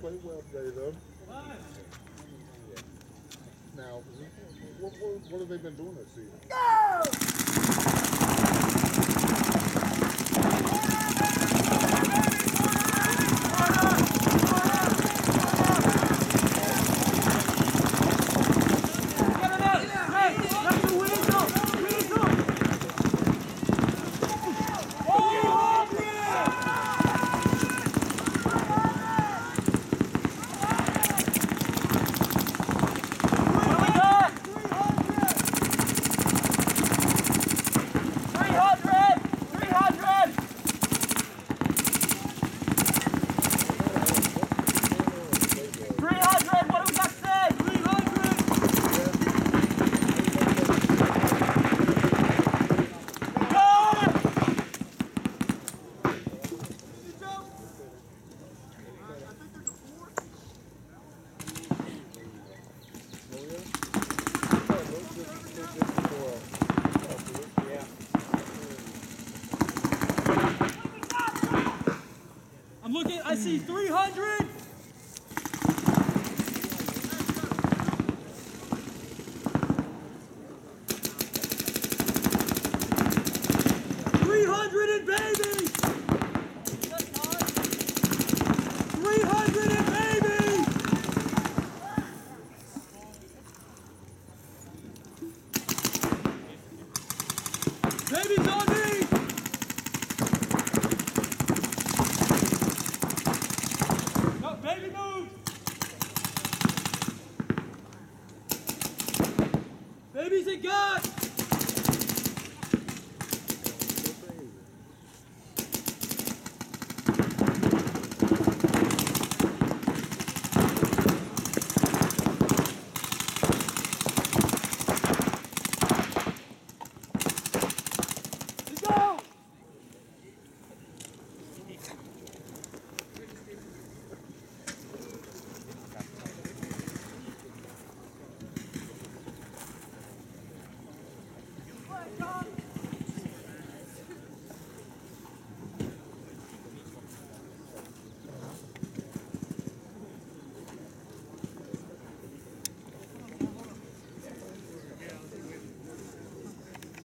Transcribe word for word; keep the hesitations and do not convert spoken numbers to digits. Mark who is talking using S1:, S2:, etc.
S1: played well today, though. Now, what, what, what have they been doing this season?
S2: I'm looking, I see three hundred. three hundred and baby. three hundred and baby. Baby's on me. No, baby move. Baby's a gut.